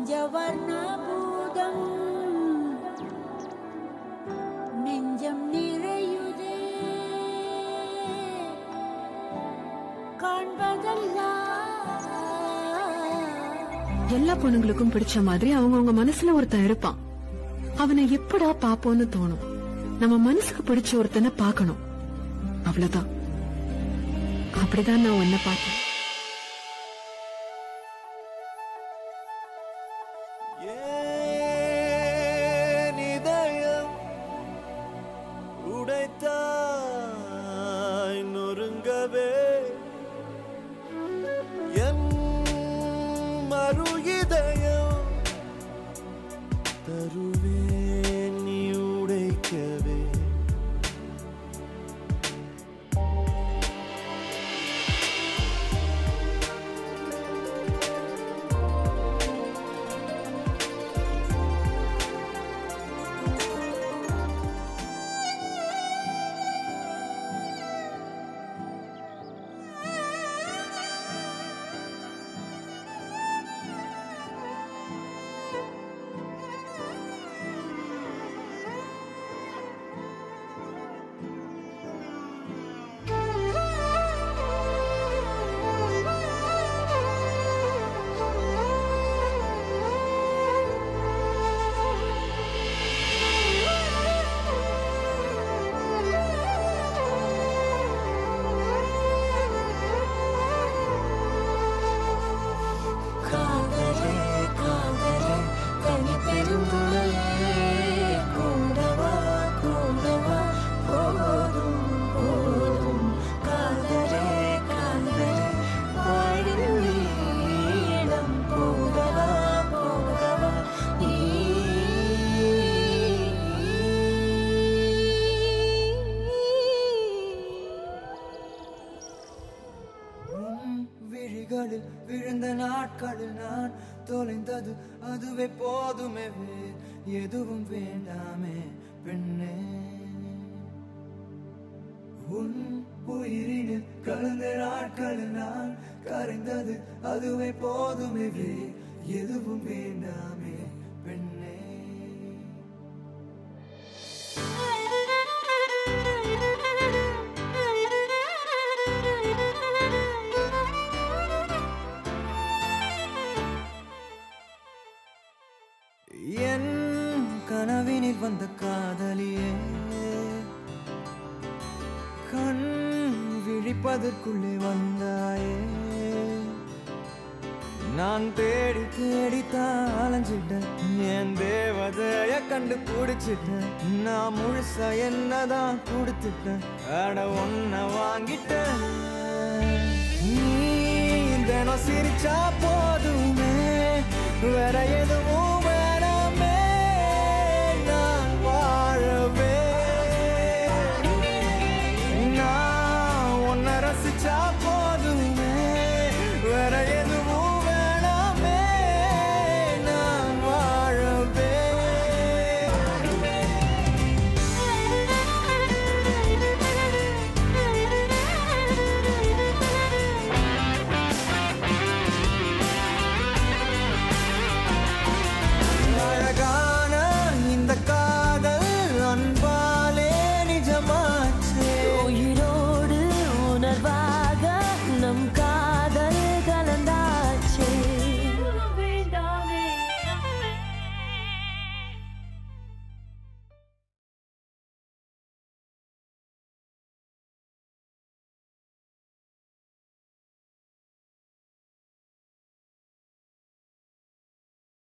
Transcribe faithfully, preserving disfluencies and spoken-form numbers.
பஞ்சவர்ண பூதம் நெஞ்சம் நிறையுதே எல்லா பொண்ணுங்களுக்கும் பிடிச்ச மாதிரி அவங்கவுங்க மனசுல ஒருத்தன் இருப்பான். அவனை எப்படா பாப்போன்னு தோணும். நம்ம மனசுக்கு பிடிச்ச ஒருத்தனை பாக்கணும், அவ்வளவுதான். அப்படிதான் நான் உன்னை பார்த்தேன். உடைத்தாய் நொறுங்கவே என் மறு இதயம் தருவேன் நீ உடைக்கவே. விழிகளில் விழுந்த நாட்களில் நான் தொலைந்தது அதுவே போதுமே, எதுவும் வேண்டாமே பெண்ணே. உன் உயிரினில் கலந்த நாட்களில் நான் கரைந்தது அதுவே போதுமே, எதுவும் வேண்டாமே பெண்ணே. என் கனவினில் வந்த காதலியே, கண் விழிப்பதற்குள்ளே வந்தாயே. நான் தேடி தேடித்தான் அலைஞ்சிட்டேன், என் தேவதைய கண்டு பிடிச்சிட்டேன். நான் முழுசா என்னதான் கொடுத்துட்டேன், அட ஒன்ன வாங்கிட்டேன். நீ தினம் சிரிச்சா போதுமே, வேற எதுவும்